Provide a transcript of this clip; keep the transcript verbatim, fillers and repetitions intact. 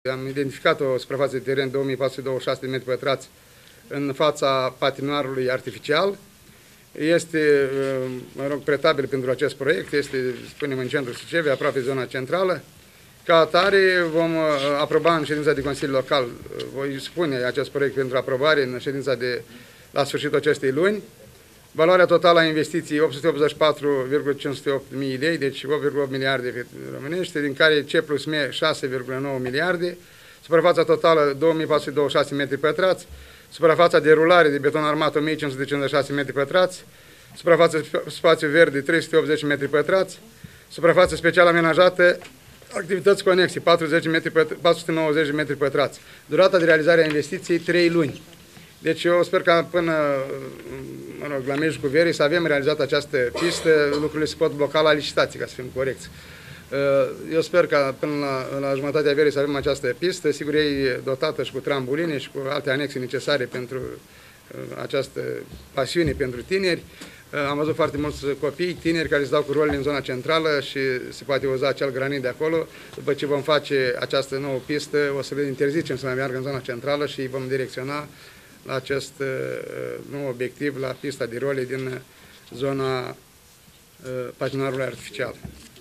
Am identificat o suprafață de teren de două mii patru sute douăzeci și șase de metri pătrați în fața patinoarului artificial. Este, mă rog, pretabil pentru acest proiect, este, spunem, în centrul Suceavei, aproape zona centrală. Ca atare vom aproba în ședința de Consiliu Local, voi spune acest proiect pentru aprobare în ședința de la sfârșitul acestei luni. Valoarea totală a investiției opt sute optzeci și patru virgulă cinci sute opt mii lei, deci opt virgulă opt miliarde românești, din care C plus M șase virgulă nouă miliarde, suprafața totală două mii patru sute douăzeci și șase metri pătrați, suprafața de rulare de beton armat o mie cinci sute cincizeci și șase metri pătrați, suprafața spațiu verde trei sute optzeci metri pătrați, suprafața special amenajată, activități conexe patruzeci metri pătrați, patru sute nouăzeci metri pătrați. Durata de realizare a investiției trei luni. Deci eu sper că până, mă rog, la mijlocul verii să avem realizat această pistă, lucrurile se pot bloca la licitații, ca să fim corecți. Eu sper că până la, la jumătatea verii să avem această pistă, sigur e dotată și cu trambuline și cu alte anexe necesare pentru această pasiune pentru tineri. Am văzut foarte mulți copii, tineri care se dau cu rolele în zona centrală și se poate uza acel granit de acolo. După ce vom face această nouă pistă, o să le interzicem să mai meargă în zona centrală și îi vom direcționa la acest uh, nou obiectiv, la pista de role din zona uh, patinoarului artificial.